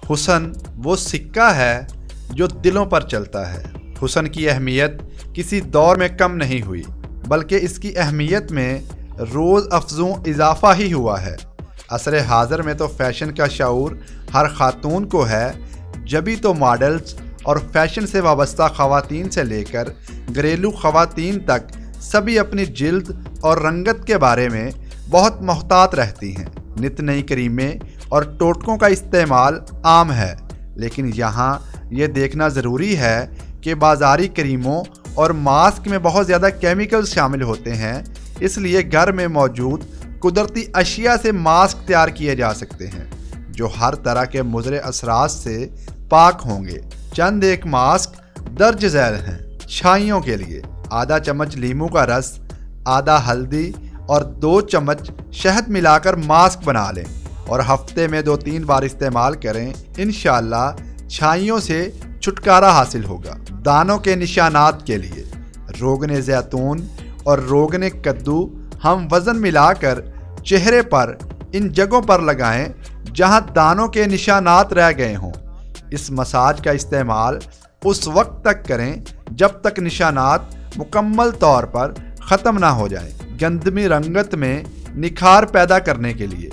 हुस्न वो सिक्का है जो दिलों पर चलता है। हुस्न की अहमियत किसी दौर में कम नहीं हुई, बल्कि इसकी अहमियत में रोज़ अफजों इजाफा ही हुआ है। असरे हाज़िर में तो फ़ैशन का शऊर हर खातून को है, जभी तो मॉडल्स और फैशन से वाबस्ता ख़वातीन से लेकर घरेलू ख़वातीन तक सभी अपनी जिल्द और रंगत के बारे में बहुत मोहतात रहती हैं। नित नई क्रीमें और टोटकों का इस्तेमाल आम है, लेकिन यहाँ ये देखना ज़रूरी है कि बाज़ारी क्रीमों और मास्क में बहुत ज़्यादा केमिकल्स शामिल होते हैं। इसलिए घर में मौजूद कुदरती अशिया से मास्क तैयार किए जा सकते हैं जो हर तरह के मुज़रे असरात से पाक होंगे। चंद एक मास्क दर्ज झैल हैं। छाइयों के लिए आधा चम्मच लीमू का रस, आधा हल्दी और 2 चम्मच शहद मिलाकर मास्क बना लें और हफ्ते में 2-3 बार इस्तेमाल करें। इंशाअल्लाह छाइयों से छुटकारा हासिल होगा। दानों के निशानात के लिए रोगने ज़ैतून और रोगने कद्दू हम वज़न मिलाकर चेहरे पर इन जगहों पर लगाएं जहां दानों के निशानात रह गए हों। इस मसाज का इस्तेमाल उस वक्त तक करें जब तक निशानात मुकम्मल तौर पर ख़त्म ना हो जाए। गंदमी रंगत में निखार पैदा करने के लिए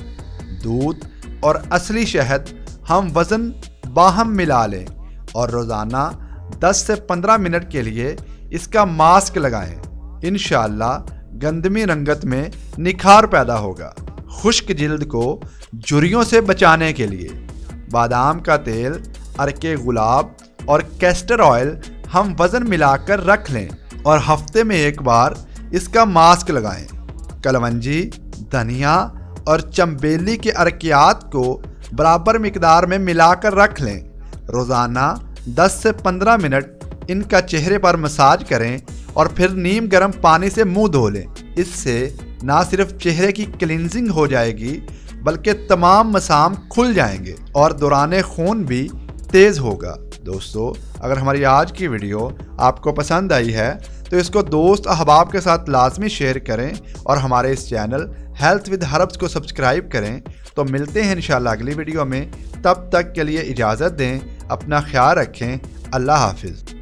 दूध और असली शहद हम वज़न बाहम मिला लें और रोज़ाना 10 से 15 मिनट के लिए इसका मास्क लगाएं। इंशाअल्लाह गंदमी रंगत में निखार पैदा होगा। खुश्क जिल्द को झुर्रियों से बचाने के लिए बादाम का तेल, अरके गुलाब और कैस्टर ऑयल हम वज़न मिलाकर रख लें और हफ्ते में 1 बार इसका मास्क लगाएं। कलवंजी, धनिया और चंबेली के अरकियात को बराबर मिकदार में मिलाकर रख लें। रोज़ाना 10 से 15 मिनट इनका चेहरे पर मसाज करें और फिर नीम गर्म पानी से मुंह धो लें। इससे ना सिर्फ चेहरे की क्लींजिंग हो जाएगी, बल्कि तमाम मसाम खुल जाएंगे और दौरान खून भी तेज़ होगा। दोस्तों, अगर हमारी आज की वीडियो आपको पसंद आई है तो इसको दोस्त अहबाब के साथ लाजमी शेयर करें और हमारे इस चैनल हेल्थ विद हर्ब्स को सब्सक्राइब करें। तो मिलते हैं इंशाल्लाह अगली वीडियो में। तब तक के लिए इजाज़त दें। अपना ख्याल रखें। अल्लाह हाफिज़।